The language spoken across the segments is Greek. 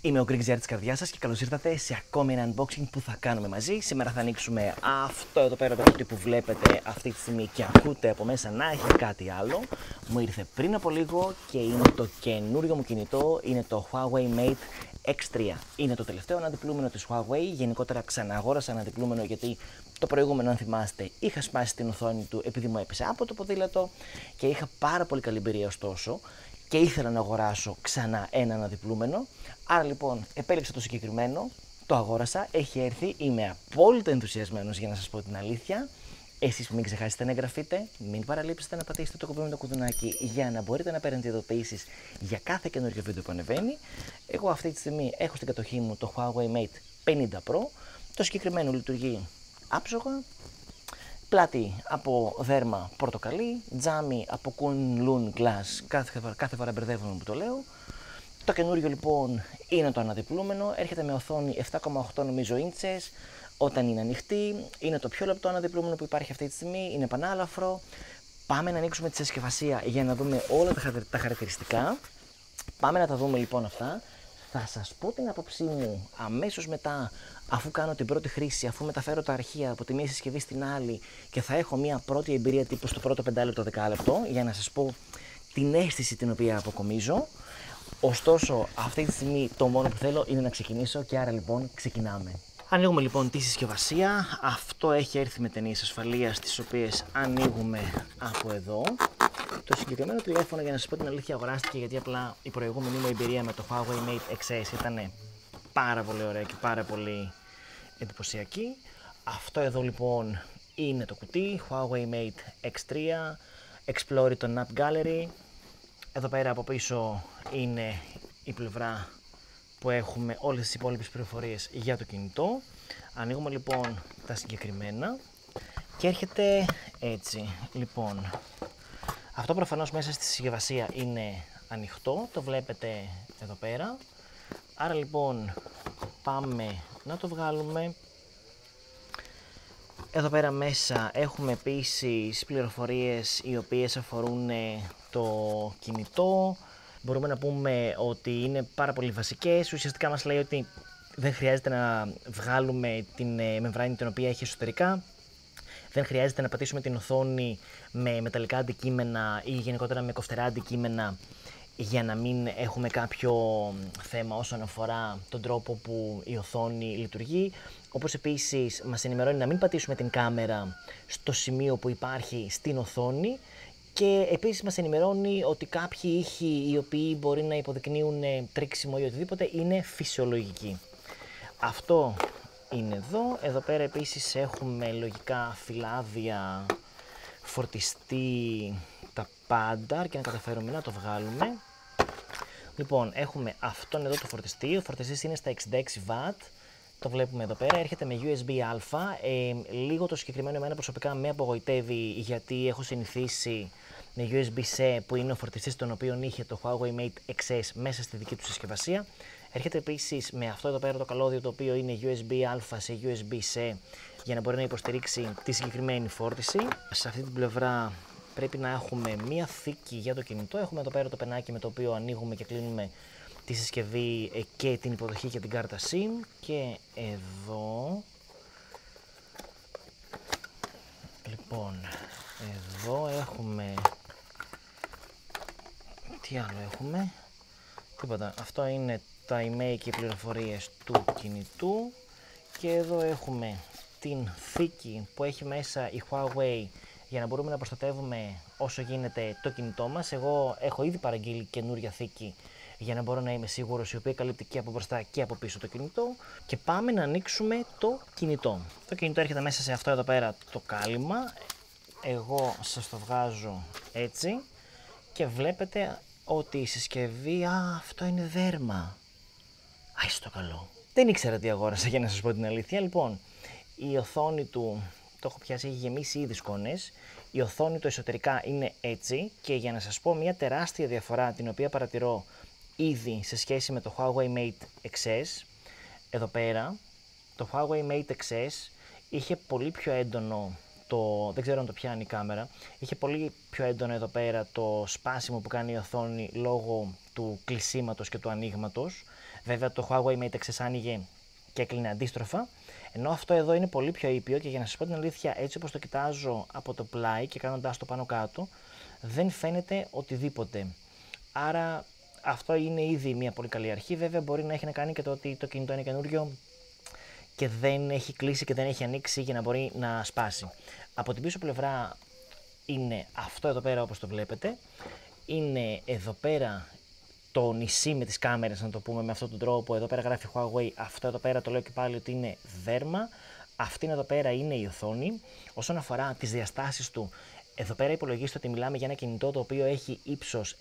Είμαι ο Γκριγκζιάρ της καρδιάς σας και καλώς ήρθατε σε ακόμη ένα unboxing που θα κάνουμε μαζί. Σήμερα θα ανοίξουμε αυτό εδώ πέρα το κουτί που βλέπετε αυτή τη στιγμή και ακούτε από μέσα να έχει κάτι άλλο. Μου ήρθε πριν από λίγο και είναι το καινούριο μου κινητό, είναι το Huawei Mate X3. Είναι το τελευταίο αναδιπλούμενο της Huawei, γενικότερα ξαναγόρασα αναδιπλούμενο γιατί το προηγούμενο, αν θυμάστε, είχα σπάσει την οθόνη του επειδή μου έπεσε από το ποδήλατο και είχα πάρα πολύ καλή εμπειρία ωστόσο. Και ήθελα να αγοράσω ξανά ένα αναδιπλούμενο. Άρα λοιπόν επέλεξα το συγκεκριμένο, το αγόρασα, έχει έρθει, είμαι απόλυτα ενθουσιασμένος για να σας πω την αλήθεια. Εσείς μην ξεχάσετε να εγγραφείτε, μην παραλείψετε να πατήσετε το κουδούνι με το κουδουνάκι για να μπορείτε να παίρνετε ειδοποιήσεις για κάθε καινούργιο βίντεο που ανεβαίνει. Εγώ αυτή τη στιγμή έχω στην κατοχή μου το Huawei Mate 50 Pro. Το συγκεκριμένο λειτουργεί άψογα. Πλάτη από δέρμα πορτοκαλί, τζάμι από Kunlun Glass, κάθε φορά μπερδεύομαι που το λέω. Το καινούριο λοιπόν είναι το αναδιπλούμενο, έρχεται με οθόνη 7,8 νομίζω ίντσες όταν είναι ανοιχτή, είναι το πιο λεπτό αναδιπλούμενο που υπάρχει αυτή τη στιγμή, είναι πανάλαφρο. Πάμε να ανοίξουμε τη συσκευασία για να δούμε όλα τα χαρακτηριστικά. Πάμε να τα δούμε λοιπόν αυτά. Θα σας πω την άποψή μου αμέσως μετά, αφού κάνω την πρώτη χρήση, αφού μεταφέρω τα αρχεία από τη μία συσκευή στην άλλη και θα έχω μια πρώτη εμπειρία τύπου στο πρώτο 5 λεπτό, 10 λεπτό, για να σας πω την αίσθηση την οποία αποκομίζω. Ωστόσο, αυτή τη στιγμή το μόνο που θέλω είναι να ξεκινήσω και άρα λοιπόν ξεκινάμε. Ανοίγουμε λοιπόν τη συσκευασία. Αυτό έχει έρθει με ταινίες ασφαλείας, τις οποίες ανοίγουμε από εδώ. Το συγκεκριμένο τηλέφωνο, για να σας πω την αλήθεια, αγοράστηκε γιατί απλά η προηγούμενη μου εμπειρία με το Huawei Mate XS ήταν πάρα πολύ ωραία και πάρα πολύ εντυπωσιακή. Αυτό εδώ λοιπόν είναι το κουτί, Huawei Mate X3, Explore το App Gallery. Εδώ πέρα από πίσω είναι η πλευρά που έχουμε όλες τις υπόλοιπες πληροφορίες για το κινητό. Ανοίγουμε λοιπόν τα συγκεκριμένα και έρχεται έτσι. Λοιπόν, αυτό προφανώς μέσα στη συσκευασία είναι ανοιχτό, το βλέπετε εδώ πέρα. Άρα λοιπόν πάμε να το βγάλουμε. Εδώ πέρα μέσα έχουμε επίσης πληροφορίες οι οποίες αφορούν το κινητό. Μπορούμε να πούμε ότι είναι πάρα πολύ βασικές. Ουσιαστικά μας λέει ότι δεν χρειάζεται να βγάλουμε την μεμβράνη την οποία έχει εσωτερικά. Δεν χρειάζεται να πατήσουμε την οθόνη με μεταλλικά αντικείμενα ή γενικότερα με κοφτερά αντικείμενα για να μην έχουμε κάποιο θέμα όσον αφορά τον τρόπο που η οθόνη λειτουργεί. Όπως επίσης μας ενημερώνει να μην πατήσουμε την κάμερα στο σημείο που υπάρχει στην οθόνη και επίσης μας ενημερώνει ότι κάποιοι ήχοι οι οποίοι μπορεί να υποδεικνύουν τρίξιμο ή οτιδήποτε είναι φυσιολογικοί. Αυτό είναι εδώ. Εδώ πέρα επίσης έχουμε λογικά φυλάδια, φορτιστή, τα πάντα, αρκεί να καταφέρουμε να το βγάλουμε. Λοιπόν, έχουμε αυτόν εδώ το φορτιστή. Ο φορτιστής είναι στα 66W. Το βλέπουμε εδώ πέρα. Έρχεται με USB-A. Λίγο το συγκεκριμένο εμένα προσωπικά με απογοητεύει γιατί έχω συνηθίσει με USB-C που είναι ο φορτιστής τον οποίο είχε το Huawei Mate XS μέσα στη δική του συσκευασία. Έρχεται επίσης με αυτό εδώ πέρα το καλώδιο το οποίο είναι USB-A σε USB-C για να μπορεί να υποστηρίξει τη συγκεκριμένη φόρτιση. Σε αυτή την πλευρά πρέπει να έχουμε μία θήκη για το κινητό. Έχουμε εδώ πέρα το πενάκι με το οποίο ανοίγουμε και κλείνουμε τη συσκευή και την υποδοχή και την κάρτα SIM. Και εδώ, λοιπόν, εδώ έχουμε, τι άλλο έχουμε, τίποτα, αυτό είναι τα email και οι πληροφορίες του κινητού. Και εδώ έχουμε την θήκη που έχει μέσα η Huawei για να μπορούμε να προστατεύουμε όσο γίνεται το κινητό μας. Εγώ έχω ήδη παραγγείλει καινούρια θήκη για να μπορώ να είμαι σίγουρος, η οποία καλύπτει και από μπροστά και από πίσω το κινητό. Και πάμε να ανοίξουμε το κινητό. Το κινητό έρχεται μέσα σε αυτό εδώ πέρα το κάλυμα. Εγώ σας το βγάζω έτσι και βλέπετε ότι η συσκευή, αυτό είναι δέρμα. Άι στο καλό. Δεν ήξερα τι αγόρασα για να σας πω την αλήθεια. Λοιπόν, η οθόνη του, το έχω πιάσει, έχει γεμίσει ήδη σκόνες. Η οθόνη του εσωτερικά είναι έτσι και για να σας πω μια τεράστια διαφορά την οποία παρατηρώ ήδη σε σχέση με το Huawei Mate XS. Εδώ πέρα, το Huawei Mate XS είχε πολύ πιο έντονο δεν ξέρω αν το πιάνει η κάμερα, είχε πολύ πιο έντονο εδώ πέρα το σπάσιμο που κάνει η οθόνη λόγω του κλεισίματος και του ανοίγματος. Βέβαια το Huawei Mate X άνοιγε και έκλεινε αντίστροφα. Ενώ αυτό εδώ είναι πολύ πιο ήπιο και για να σας πω την αλήθεια, έτσι όπως το κοιτάζω από το πλάι και κάνοντας το πάνω κάτω, δεν φαίνεται οτιδήποτε. Άρα αυτό είναι ήδη μια πολύ καλή αρχή. Βέβαια μπορεί να έχει να κάνει και το ότι το κινητό είναι καινούριο και δεν έχει κλείσει και δεν έχει ανοίξει για να μπορεί να σπάσει. Από την πίσω πλευρά είναι αυτό εδώ πέρα όπως το βλέπετε. Είναι εδώ πέρα το νησί με τις κάμερες, να το πούμε με αυτόν τον τρόπο. Εδώ πέρα γράφει Huawei, αυτό εδώ πέρα το λέω και πάλι ότι είναι δέρμα. Αυτή εδώ πέρα είναι η οθόνη. Όσον αφορά τις διαστάσεις του, εδώ πέρα υπολογίστε ότι μιλάμε για ένα κινητό το οποίο έχει ύψος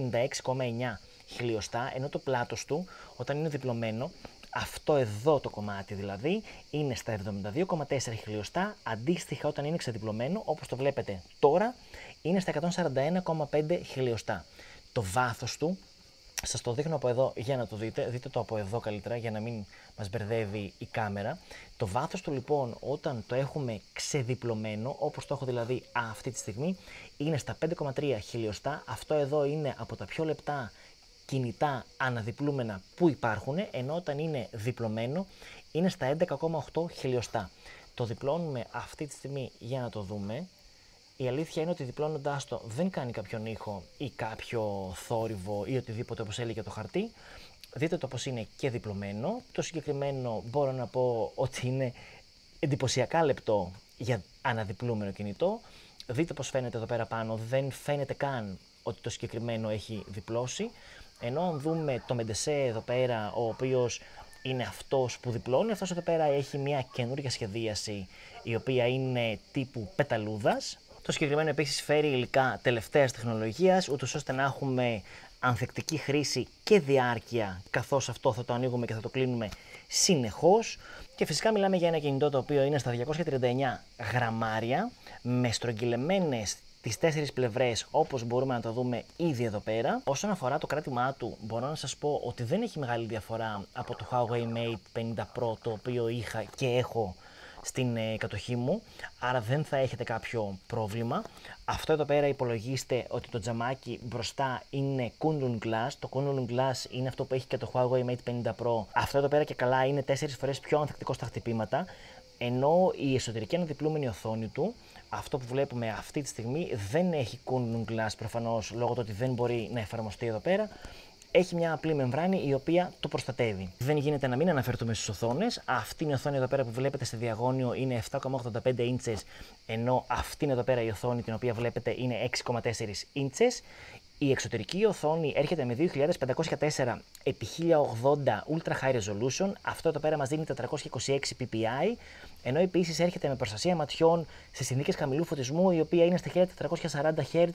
156,9 χιλιοστά, ενώ το πλάτος του όταν είναι διπλωμένο, αυτό εδώ το κομμάτι δηλαδή, είναι στα 72,4 χιλιοστά, αντίστοιχα όταν είναι ξεδιπλωμένο, όπως το βλέπετε τώρα, είναι στα 141,5 χιλιοστά. Το βάθος του, σας το δείχνω από εδώ για να το δείτε, δείτε το από εδώ καλύτερα για να μην μας μπερδεύει η κάμερα. Το βάθος του λοιπόν όταν το έχουμε ξεδιπλωμένο, όπως το έχω δηλαδή αυτή τη στιγμή, είναι στα 5,3 χιλιοστά. Αυτό εδώ είναι από τα πιο λεπτά κινητά αναδιπλούμενα που υπάρχουν, ενώ όταν είναι διπλωμένο είναι στα 11,8 χιλιοστά. Το διπλώνουμε αυτή τη στιγμή για να το δούμε. Η αλήθεια είναι ότι διπλώνοντάς το δεν κάνει κάποιον ήχο ή κάποιο θόρυβο ή οτιδήποτε όπως έλεγε το χαρτί. Δείτε το πως είναι και διπλωμένο. Το συγκεκριμένο μπορώ να πω ότι είναι εντυπωσιακά λεπτό για αναδιπλούμενο κινητό. Δείτε πως φαίνεται εδώ πέρα πάνω, δεν φαίνεται καν ότι το συγκεκριμένο έχει διπλώσει. Ενώ αν δούμε το Μεντεσέ εδώ πέρα, ο οποίος είναι αυτός που διπλώνει, αυτός εδώ πέρα έχει μια καινούργια σχεδίαση η οποία είναι τύπου πεταλούδας. Το συγκεκριμένο επίσης φέρει υλικά τελευταίας τεχνολογίας, ούτως ώστε να έχουμε ανθεκτική χρήση και διάρκεια, καθώς αυτό θα το ανοίγουμε και θα το κλείνουμε συνεχώς. Και φυσικά μιλάμε για ένα κινητό το οποίο είναι στα 239 γραμμάρια, με στρογγυλεμένες τις 4 πλευρές όπως μπορούμε να το δούμε ήδη εδώ πέρα. Όσον αφορά το κράτημά του, μπορώ να σας πω ότι δεν έχει μεγάλη διαφορά από το Huawei Mate 50 Pro, το οποίο είχα και έχω στην κατοχή μου, άρα δεν θα έχετε κάποιο πρόβλημα. Αυτό εδώ πέρα υπολογίστε ότι το τζαμάκι μπροστά είναι Kunlun Glass. Το Kunlun Glass είναι αυτό που έχει και το Huawei Mate 50 Pro. Αυτό εδώ πέρα και καλά είναι 4 φορές πιο ανθεκτικό στα χτυπήματα, ενώ η εσωτερική αναδιπλούμενη οθόνη του, αυτό που βλέπουμε αυτή τη στιγμή, δεν έχει Kunlun Glass προφανώς λόγω του ότι δεν μπορεί να εφαρμοστεί εδώ πέρα. Έχει μια απλή μεμβράνη η οποία το προστατεύει. Δεν γίνεται να μην αναφερθούμε στις οθόνες. Αυτή είναι η οθόνη εδώ πέρα που βλέπετε σε διαγώνιο, είναι 7,85 inches, ενώ αυτή είναι εδώ πέρα η οθόνη την οποία βλέπετε είναι 6,4 inches. Η εξωτερική οθόνη έρχεται με 2504 επί 1080 Ultra High Resolution. Αυτό εδώ πέρα μας δίνει 426 ppi, ενώ επίσης έρχεται με προστασία ματιών σε συνθήκες χαμηλού φωτισμού, η οποία είναι στα 1440 Hz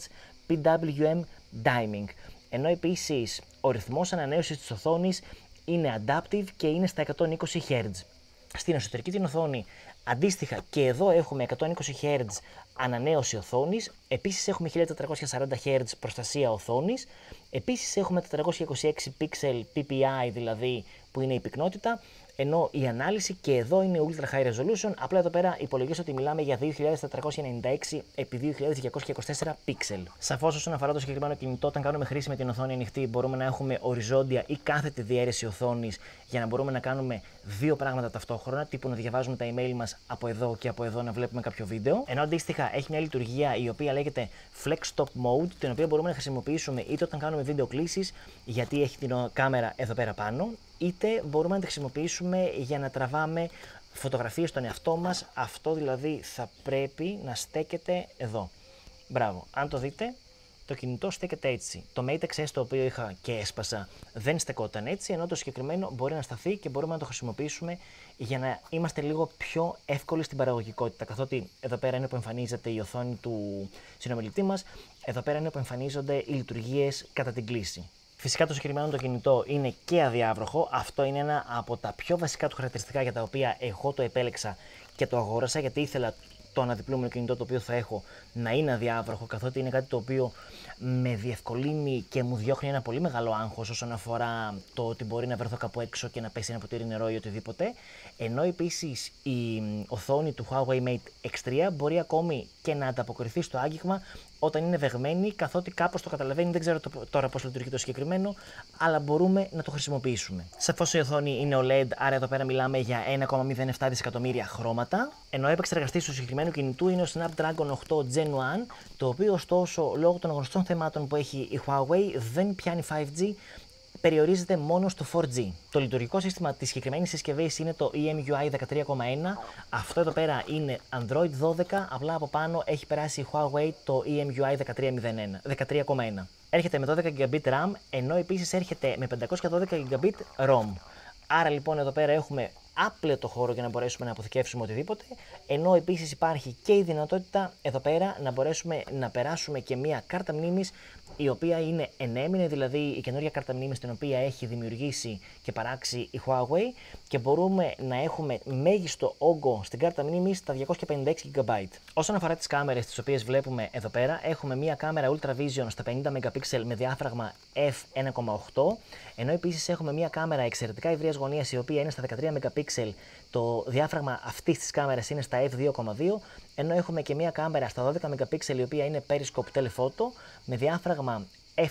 PWM Dimming. Ενώ επίσης ο ρυθμός ανανέωσης της οθόνης είναι adaptive και είναι στα 120 Hz. Στην εσωτερική την οθόνη αντίστοιχα και εδώ έχουμε 120 Hz ανανέωση οθόνης, επίσης έχουμε 1440 Hz προστασία οθόνης, επίσης έχουμε 426 pixel PPI δηλαδή που είναι η πυκνότητα, ενώ η ανάλυση και εδώ είναι ultra high resolution, απλά εδώ πέρα υπολογίζω ότι μιλάμε για 2496 επί 2224 pixel. Σαφώς όσον αφορά το συγκεκριμένο κινητό, όταν κάνουμε χρήση με την οθόνη ανοιχτή, μπορούμε να έχουμε οριζόντια ή κάθετη διαίρεση οθόνης για να μπορούμε να κάνουμε δύο πράγματα ταυτόχρονα, τύπου να διαβάζουμε τα email μας από εδώ και από εδώ να βλέπουμε κάποιο βίντεο. Ενώ αντίστοιχα έχει μια λειτουργία η οποία λέγεται Flex Stop Mode, την οποία μπορούμε να χρησιμοποιήσουμε είτε όταν κάνουμε βίντεο κλήσεις, γιατί έχει την κάμερα εδώ πέρα πάνω, είτε μπορούμε να τη χρησιμοποιήσουμε για να τραβάμε φωτογραφίες στον εαυτό μας. Αυτό δηλαδή θα πρέπει να στέκεται εδώ. Μπράβο, αν το δείτε, το κινητό στέκεται έτσι. Το Mate X, το οποίο είχα και έσπασα, δεν στεκόταν έτσι, ενώ το συγκεκριμένο μπορεί να σταθεί και μπορούμε να το χρησιμοποιήσουμε για να είμαστε λίγο πιο εύκολοι στην παραγωγικότητα. Καθότι εδώ πέρα είναι που εμφανίζεται η οθόνη του συνομιλητή μας, εδώ πέρα είναι που εμφανίζονται οι λειτουργίες κατά την κλήση. Φυσικά το συγκεκριμένο το κινητό είναι και αδιάβροχο. Αυτό είναι ένα από τα πιο βασικά του χαρακτηριστικά για τα οποία εγώ το επέλεξα και το αγόρασα, γιατί ήθελα το αναδιπλούμενο κινητό το οποίο θα έχω να είναι αδιάβροχο, καθότι είναι κάτι το οποίο με διευκολύνει και μου διώχνει ένα πολύ μεγάλο άγχος όσον αφορά το ότι μπορεί να βρεθώ κάπου έξω και να πέσει ένα ποτήρι νερό ή οτιδήποτε. Ενώ επίσης η οθόνη του Huawei Mate X3 μπορεί ακόμη και να ανταποκριθεί στο άγγιγμα όταν είναι βεγμένη, καθότι κάπως το καταλαβαίνει, δεν ξέρω τώρα πώς λειτουργεί το συγκεκριμένο, αλλά μπορούμε να το χρησιμοποιήσουμε. Σαφώς η οθόνη είναι OLED, άρα εδώ πέρα μιλάμε για 1,07 δισεκατομμύρια χρώματα, ενώ ο επεξεργαστής του συγκεκριμένου κινητού είναι ο Snapdragon 8 Gen 1, το οποίο ωστόσο λόγω των γνωστών θεμάτων που έχει η Huawei δεν πιάνει 5G, περιορίζεται μόνο στο 4G. Το λειτουργικό σύστημα της συγκεκριμένης συσκευής είναι το EMUI 13.1. Αυτό εδώ πέρα είναι Android 12, απλά από πάνω έχει περάσει η Huawei το EMUI 13.1. Έρχεται με 12 GB RAM, ενώ επίσης έρχεται με 512 GB ROM. Άρα λοιπόν εδώ πέρα έχουμε άπλετο χώρο για να μπορέσουμε να αποθηκεύσουμε οτιδήποτε, ενώ επίσης υπάρχει και η δυνατότητα εδώ πέρα να μπορέσουμε να περάσουμε και μία κάρτα μνήμης, η οποία είναι ενέμινη, δηλαδή η καινούργια κάρτα μνήμης την οποία έχει δημιουργήσει και παράξει η Huawei, και μπορούμε να έχουμε μέγιστο όγκο στην κάρτα μνήμης τα 256 GB. Όσον αφορά τις κάμερες τις οποίες βλέπουμε εδώ πέρα, έχουμε μία κάμερα Ultra Vision στα 50 MP με διάφραγμα f1.8, ενώ επίσης έχουμε μία κάμερα εξαιρετικά ευρείας γωνίας η οποία είναι στα 13 MP. Το διάφραγμα αυτής της κάμερας είναι στα f2.2, ενώ έχουμε και μία κάμερα στα 12 MP η οποία είναι Periscope Telephoto με διάφραγμα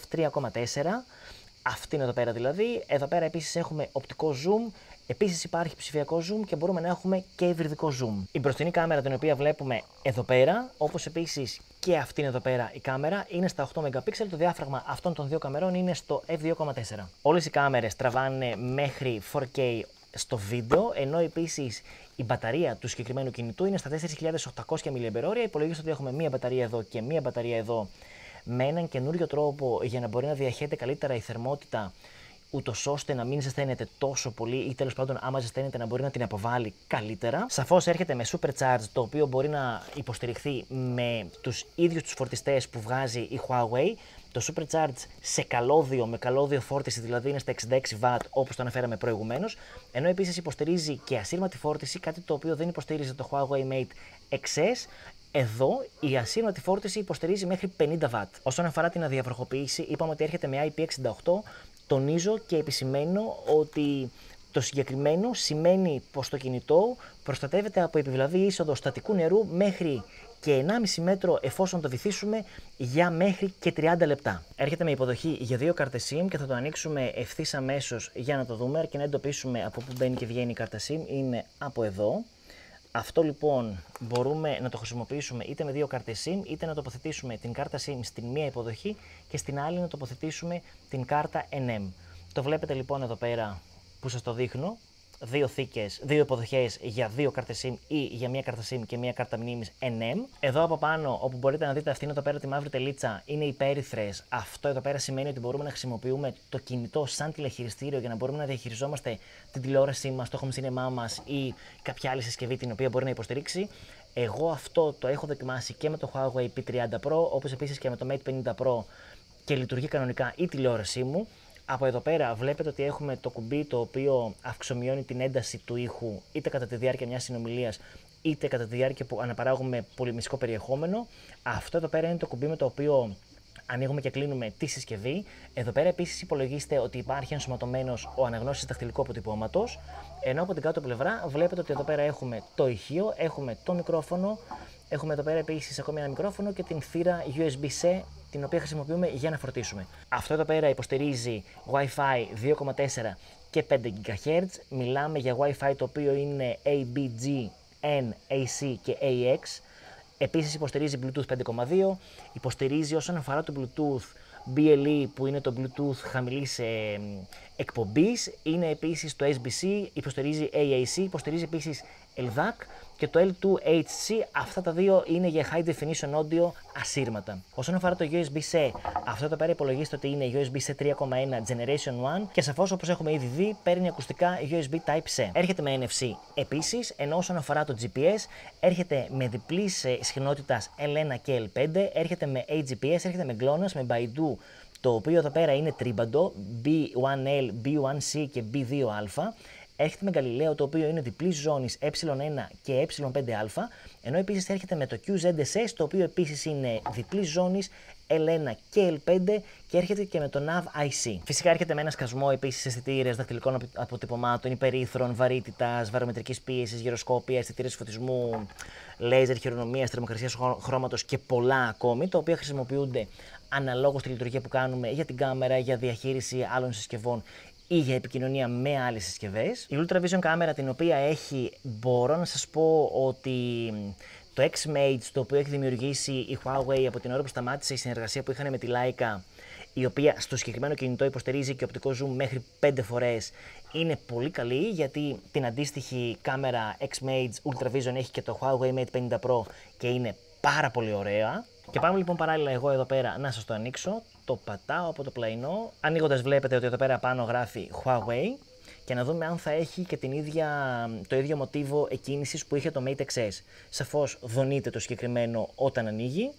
f3.4. Αυτή είναι εδώ πέρα δηλαδή. Εδώ πέρα επίσης έχουμε οπτικό zoom, επίσης υπάρχει ψηφιακό zoom και μπορούμε να έχουμε και υβριδικό zoom. Η μπροστινή κάμερα την οποία βλέπουμε εδώ πέρα, όπως επίσης και αυτή είναι εδώ πέρα η κάμερα, είναι στα 8 MP, το διάφραγμα αυτών των δύο καμερών είναι στο f2.4. Όλες οι κάμερες τραβάνε μέχρι 4K στο βίντεο, ενώ επίσης η μπαταρία του συγκεκριμένου κινητού είναι στα 4.800 mAh. Υπολογίστε ότι έχουμε μία μπαταρία εδώ και μία μπαταρία εδώ, με έναν καινούριο τρόπο για να μπορεί να διαχέεται καλύτερα η θερμότητα, ούτως ώστε να μην ζεσταίνεται τόσο πολύ, ή τέλος πάντων άμα ζεσταίνεται να μπορεί να την αποβάλει καλύτερα. Σαφώς έρχεται με Supercharge, το οποίο μπορεί να υποστηριχθεί με τους ίδιους τους φορτιστές που βγάζει η Huawei. Το Supercharge σε καλώδιο, με καλώδιο φόρτιση δηλαδή, είναι στα 66W, όπως το αναφέραμε προηγουμένως, ενώ επίσης υποστηρίζει και ασύρματη φόρτιση, κάτι το οποίο δεν υποστήριζε το Huawei Mate XS. Εδώ η ασύρματη φόρτιση υποστηρίζει μέχρι 50W. Όσον αφορά την αδιαβροχοποίηση, είπαμε ότι έρχεται με IP68. Τονίζω και επισημαίνω ότι το συγκεκριμένο σημαίνει πως το κινητό προστατεύεται από επιβλαβή είσοδο στατικού νερού μέχρι και 1,5 μέτρο εφόσον το βυθίσουμε για μέχρι και 30 λεπτά. Έρχεται με υποδοχή για 2 κάρτες SIM και θα το ανοίξουμε ευθύς αμέσως για να το δούμε, αρκεί να εντοπίσουμε από πού μπαίνει και βγαίνει η κάρτα SIM, είναι από εδώ. Αυτό λοιπόν μπορούμε να το χρησιμοποιήσουμε είτε με 2 κάρτες SIM, είτε να τοποθετήσουμε την κάρτα SIM στην μία υποδοχή και στην άλλη να τοποθετήσουμε την κάρτα NM. Το βλέπετε λοιπόν εδώ πέρα που σας το δείχνω. 2 θήκες, 2 υποδοχές για 2 κάρτες SIM ή για μία κάρτα SIM και μία κάρτα μνήμης NM. Εδώ από πάνω, όπου μπορείτε να δείτε αυτήν εδώ πέρα τη μαύρη τελίτσα, είναι οι περίθρες. Αυτό εδώ πέρα σημαίνει ότι μπορούμε να χρησιμοποιούμε το κινητό σαν τηλεχειριστήριο για να μπορούμε να διαχειριζόμαστε την τηλεόρασή μας, το home cinema μας ή κάποια άλλη συσκευή την οποία μπορεί να υποστηρίξει. Εγώ αυτό το έχω δοκιμάσει και με το Huawei P30 Pro, όπως επίσης και με το Mate 50 Pro, και λειτουργεί κανονικά η τηλεόρασή μου. Από εδώ πέρα βλέπετε ότι έχουμε το κουμπί το οποίο αυξομειώνει την ένταση του ήχου είτε κατά τη διάρκεια μιας συνομιλίας είτε κατά τη διάρκεια που αναπαράγουμε πολυμιστικό περιεχόμενο. Αυτό εδώ πέρα είναι το κουμπί με το οποίο ανοίγουμε και κλείνουμε τη συσκευή. Εδώ πέρα επίσης υπολογίστε ότι υπάρχει ενσωματωμένος ο αναγνώστης δαχτυλικού αποτυπώματος, ενώ από την κάτω πλευρά βλέπετε ότι εδώ πέρα έχουμε το ηχείο, έχουμε το μικρόφωνο, έχουμε εδώ πέρα επίσης ακόμη ένα μικρόφωνο και την θύρα USB-C, την οποία χρησιμοποιούμε για να φορτίσουμε. Αυτό εδώ πέρα υποστηρίζει Wi-Fi 2,4 και 5 GHz. Μιλάμε για Wi-Fi το οποίο είναι ABG, N, AC και AX. Επίσης υποστηρίζει Bluetooth 5,2. Υποστηρίζει όσον αφορά το Bluetooth BLE, που είναι το Bluetooth χαμηλής εκπομπής. Είναι επίσης το SBC, υποστηρίζει AAC, υποστηρίζει επίσης LDAC και το L2HC. Αυτά τα δύο είναι για High Definition Audio ασύρματα. Όσον αφορά το USB-C, αυτό εδώ πέρα υπολογίστε ότι είναι USB-C 3,1 Generation 1 και σαφώς, όπως έχουμε ήδη δει, παίρνει ακουστικά USB Type-C. Έρχεται με NFC επίσης, ενώ όσον αφορά το GPS, έρχεται με διπλής συχνότητας L1 και L5, έρχεται με AGPS, έρχεται με GLONASS, με Baidu, το οποίο εδώ πέρα είναι τρίμπαντο, B1L, B1C και B2α. Έρχεται με Galileo, το οποίο είναι διπλής ζώνης ε1 και ε5α, ενώ επίσης έρχεται με το QZSS, το οποίο επίσης είναι διπλής ζώνης L1 και L5 και έρχεται και με το NAV IC. Φυσικά έρχεται με ένα σκασμό επίσης αισθητήρες δακτυλικών αποτυπωμάτων, υπερήθρων, βαρύτητας, βαρομετρικής πίεσης, γυροσκόπια, αισθητήρες φωτισμού, λέιζερ, χειρονομίας, θερμοκρασίας χρώματος και πολλά ακόμη, τα οποία χρησιμοποιούνται αναλόγως τη λειτουργία που κάνουμε για την κάμερα, για διαχείριση άλλων συσκευών ή για επικοινωνία με άλλες συσκευές. Η Ultravision κάμερα, την οποία έχει, μπορώ να σας πω ότι το X-Mage, το οποίο έχει δημιουργήσει η Huawei από την ώρα που σταμάτησε η συνεργασία που είχαν με τη Leica, η οποία στο συγκεκριμένο κινητό υποστηρίζει και οπτικό zoom μέχρι 5 φορές, είναι πολύ καλή, γιατί την αντίστοιχη κάμερα X-Mage Ultravision έχει και το Huawei Mate 50 Pro και είναι πάρα πολύ ωραία. Και πάμε λοιπόν παράλληλα εγώ εδώ πέρα να σας το ανοίξω. Το πατάω από το πλαϊνό. Ανοίγοντας βλέπετε ότι εδώ πέρα πάνω γράφει Huawei και να δούμε αν θα έχει και το ίδιο μοτίβο εκκίνησης που είχε το Mate XS. Σαφώς δονείται το συγκεκριμένο όταν ανοίγει.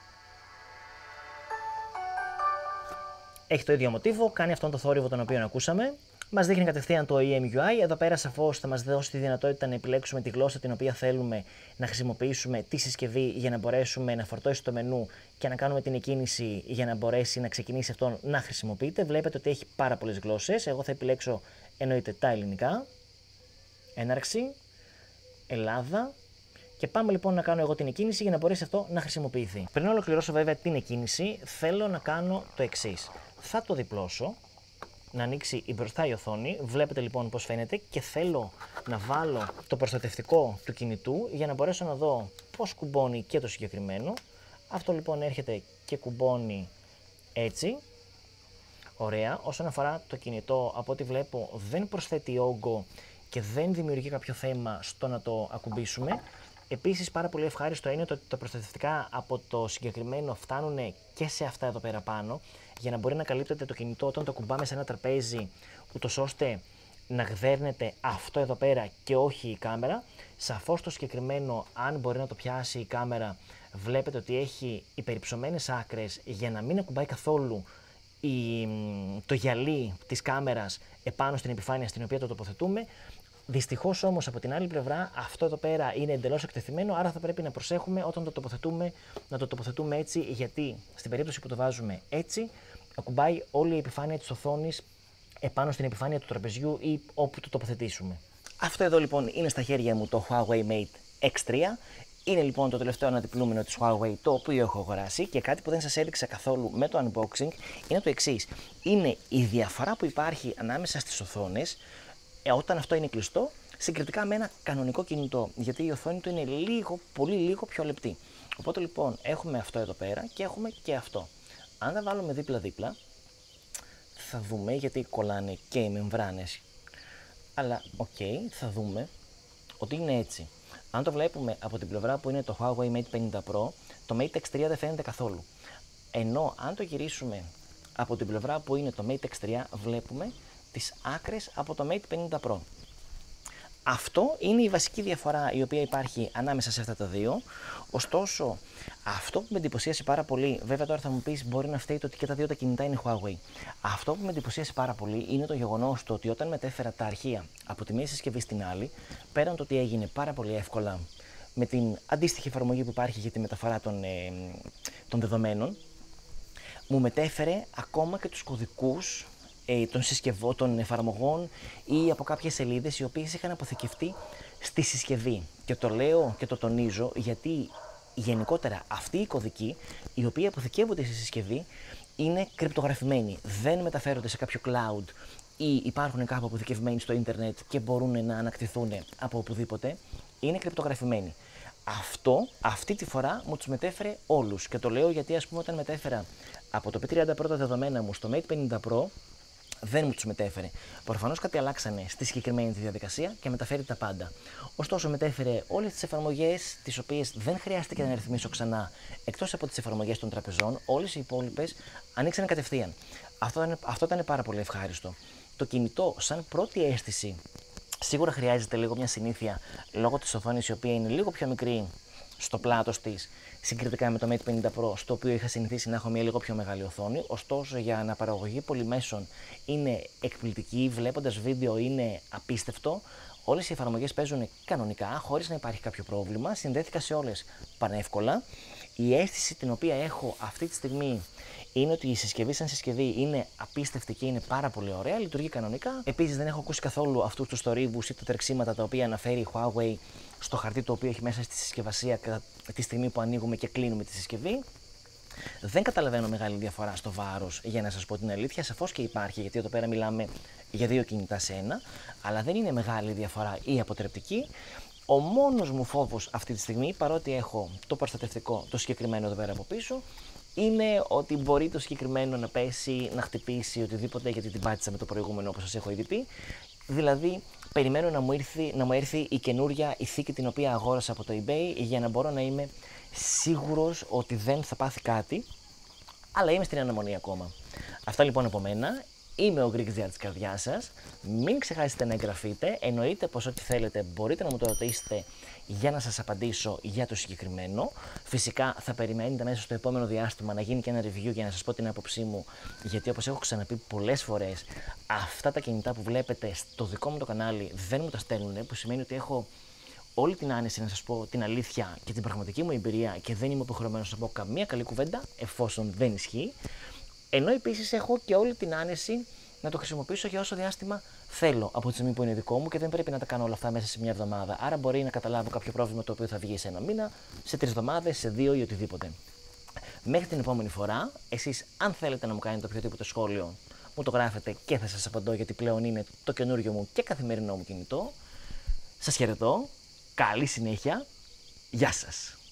Έχει το ίδιο μοτίβο, κάνει αυτόν το θόρυβο τον οποίο ακούσαμε. Μας δείχνει κατευθείαν το EMUI. Εδώ πέρα σαφώς θα μας δώσει τη δυνατότητα να επιλέξουμε τη γλώσσα την οποία θέλουμε να χρησιμοποιήσουμε τη συσκευή για να μπορέσουμε να φορτώσει το μενού και να κάνουμε την εκκίνηση για να μπορέσει να ξεκινήσει αυτό να χρησιμοποιείται. Βλέπετε ότι έχει πάρα πολλές γλώσσες. Εγώ θα επιλέξω εννοείται τα ελληνικά. Έναρξη, Ελλάδα. Και πάμε λοιπόν να κάνω εγώ την εκκίνηση για να μπορέσει αυτό να χρησιμοποιηθεί. Πριν ολοκληρώσω βέβαια την εκκίνηση, θέλω να κάνω το εξής. Θα το διπλώσω, να ανοίξει η μπροστά η οθόνη. Βλέπετε λοιπόν πώς φαίνεται και θέλω να βάλω το προστατευτικό του κινητού για να μπορέσω να δω πώς κουμπώνει και το συγκεκριμένο. Αυτό λοιπόν έρχεται και κουμπώνει έτσι. Ωραία. Όσον αφορά το κινητό, από ό,τι βλέπω δεν προσθέτει όγκο και δεν δημιουργεί κάποιο θέμα στο να το ακουμπήσουμε. Επίσης, πάρα πολύ ευχάριστο είναι ότι τα προστατευτικά από το συγκεκριμένο φτάνουν και σε αυτά εδώ πέρα πάνω, για να μπορεί να καλύπτεται το κινητό όταν το κουμπάμε σε ένα τραπέζι, ούτως ώστε να γδέρνεται αυτό εδώ πέρα και όχι η κάμερα. Σαφώς το συγκεκριμένο, αν μπορεί να το πιάσει η κάμερα, βλέπετε ότι έχει υπερυψωμένες άκρες για να μην ακουμπάει καθόλου το γυαλί της κάμερας επάνω στην επιφάνεια στην οποία το τοποθετούμε. Δυστυχώς όμως από την άλλη πλευρά αυτό εδώ πέρα είναι εντελώς εκτεθειμένο, άρα θα πρέπει να προσέχουμε όταν το τοποθετούμε, να το τοποθετούμε έτσι, γιατί στην περίπτωση που το βάζουμε έτσι, ακουμπάει όλη η επιφάνεια της οθόνης επάνω στην επιφάνεια του τραπεζιού ή όπου το τοποθετήσουμε. Αυτό εδώ λοιπόν είναι στα χέρια μου το Huawei Mate X3. Είναι λοιπόν το τελευταίο ανατυπλούμενο της Huawei το οποίο έχω αγοράσει, και κάτι που δεν σας έδειξα καθόλου με το unboxing είναι το εξής. Είναι η διαφορά που υπάρχει ανάμεσα στις οθόνες όταν αυτό είναι κλειστό, συγκριτικά με ένα κανονικό κινητό, γιατί η οθόνη του είναι πολύ λίγο πιο λεπτή. Οπότε λοιπόν έχουμε αυτό εδώ πέρα και έχουμε και αυτό. Αν τα βάλουμε δίπλα-δίπλα, θα δούμε, γιατί κολλάνε και οι μεμβράνες, αλλά θα δούμε ότι είναι έτσι. Αν το βλέπουμε από την πλευρά που είναι το Huawei Mate 50 Pro, το Mate X3 δεν φαίνεται καθόλου. Ενώ αν το γυρίσουμε από την πλευρά που είναι το Mate X3, βλέπουμε τις άκρες από το Mate 50 Pro. Αυτό είναι η βασική διαφορά η οποία υπάρχει ανάμεσα σε αυτά τα δύο. Ωστόσο, αυτό που με εντυπωσίασε πάρα πολύ, βέβαια τώρα θα μου πεις μπορεί να φταίει το ότι και τα δύο τα κινητά είναι Huawei. Αυτό που με εντυπωσίασε πάρα πολύ είναι το γεγονός το ότι όταν μετέφερα τα αρχεία από τη μία συσκευή στην άλλη, πέραν το ότι έγινε πάρα πολύ εύκολα με την αντίστοιχη εφαρμογή που υπάρχει για τη μεταφορά των δεδομένων, μου μετέφερε ακόμα και τους κωδικούς των συσκευών, των εφαρμογών ή από κάποιες σελίδες οι οποίες είχαν αποθηκευτεί στη συσκευή. Και το λέω και το τονίζω γιατί γενικότερα αυτοί οι κωδικοί οι οποίοι αποθηκεύονται στη συσκευή είναι κρυπτογραφημένοι, δεν μεταφέρονται σε κάποιο cloud ή υπάρχουν κάπου αποθηκευμένοι στο ίντερνετ και μπορούν να ανακτηθούν από οπουδήποτε, είναι κρυπτογραφημένοι. Αυτή τη φορά μου τους μετέφερε όλους, και το λέω γιατί ας πούμε όταν μετέφερα από το P30 Pro τα δεδομένα μου στο Mate 50 Pro, δεν μου τους μετέφερε. Προφανώς κάτι αλλάξανε στη συγκεκριμένη τη διαδικασία και μεταφέρει τα πάντα. Ωστόσο, μετέφερε όλες τις εφαρμογές τις οποίες δεν χρειάστηκε να ρυθμίσω ξανά, εκτός από τις εφαρμογές των τραπεζών, όλες οι υπόλοιπες ανοίξανε κατευθείαν. Αυτό ήταν πάρα πολύ ευχάριστο. Το κινητό, σαν πρώτη αίσθηση, σίγουρα χρειάζεται λίγο μια συνήθεια λόγω της οθόνης, η οποία είναι λίγο πιο μικρή στο πλάτος της, συγκριτικά με το Mate 50 Pro, στο οποίο είχα συνηθίσει να έχω μια λίγο πιο μεγάλη οθόνη. Ωστόσο, για αναπαραγωγή πολυμέσων είναι εκπληκτική, βλέποντας βίντεο είναι απίστευτο. Όλες οι εφαρμογές παίζουν κανονικά, χωρίς να υπάρχει κάποιο πρόβλημα. Συνδέθηκα σε όλες πανεύκολα. Η αίσθηση την οποία έχω αυτή τη στιγμή είναι ότι η συσκευή σαν συσκευή είναι απίστευτη και είναι πάρα πολύ ωραία, λειτουργεί κανονικά. Επίσης δεν έχω ακούσει καθόλου αυτούς τους θορύβους ή τα τρεξίματα τα οποία αναφέρει η Huawei στο χαρτί το οποίο έχει μέσα στη συσκευασία κατά τη στιγμή που ανοίγουμε και κλείνουμε τη συσκευή. Δεν καταλαβαίνω μεγάλη διαφορά στο βάρος, για να σας πω την αλήθεια. Σαφώς και υπάρχει, γιατί εδώ πέρα μιλάμε για 2 κινητά σε ένα, αλλά δεν είναι μεγάλη διαφορά ή αποτρεπτική. Ο μόνος μου φόβος αυτή τη στιγμή, παρότι έχω το προστατευτικό το συγκεκριμένο εδώ πέρα από πίσω, είναι ότι μπορεί το συγκεκριμένο να πέσει, να χτυπήσει οτιδήποτε, γιατί την πάτησα με το προηγούμενο όπως σας έχω ήδη πει. Δηλαδή, περιμένω να μου έρθει η καινούρια η θήκη την οποία αγόρασα από το eBay για να μπορώ να είμαι σίγουρος ότι δεν θα πάθει κάτι, αλλά είμαι στην αναμονή ακόμα. Αυτά λοιπόν από μένα. Είμαι ο Greekzia της καρδιάς σας. Μην ξεχάσετε να εγγραφείτε. Εννοείται πως ό,τι θέλετε μπορείτε να μου το ρωτήσετε για να σας απαντήσω για το συγκεκριμένο. Φυσικά θα περιμένετε μέσα στο επόμενο διάστημα να γίνει και ένα review για να σας πω την άποψή μου, γιατί όπως έχω ξαναπεί πολλές φορές, αυτά τα κινητά που βλέπετε στο δικό μου το κανάλι δεν μου τα στέλνουν, που σημαίνει ότι έχω όλη την άνεση να σας πω την αλήθεια και την πραγματική μου εμπειρία και δεν είμαι υποχρεωμένος να πω καμία καλή κουβέντα, εφόσον δεν ισχύει. Ενώ επίσης έχω και όλη την άνεση να το χρησιμοποιήσω για όσο διάστημα θέλω από τη στιγμή που είναι δικό μου και δεν πρέπει να τα κάνω όλα αυτά μέσα σε μια εβδομάδα. Άρα μπορεί να καταλάβω κάποιο πρόβλημα το οποίο θα βγει σε ένα μήνα, σε 3 εβδομάδες, σε 2 ή οτιδήποτε. Μέχρι την επόμενη φορά, εσείς αν θέλετε να μου κάνετε οποιοδήποτε σχόλιο, μου το γράφετε και θα σας απαντώ, γιατί πλέον είναι το καινούριο μου και καθημερινό μου κινητό. Σας χαιρετώ, καλή συνέχεια, γεια σας.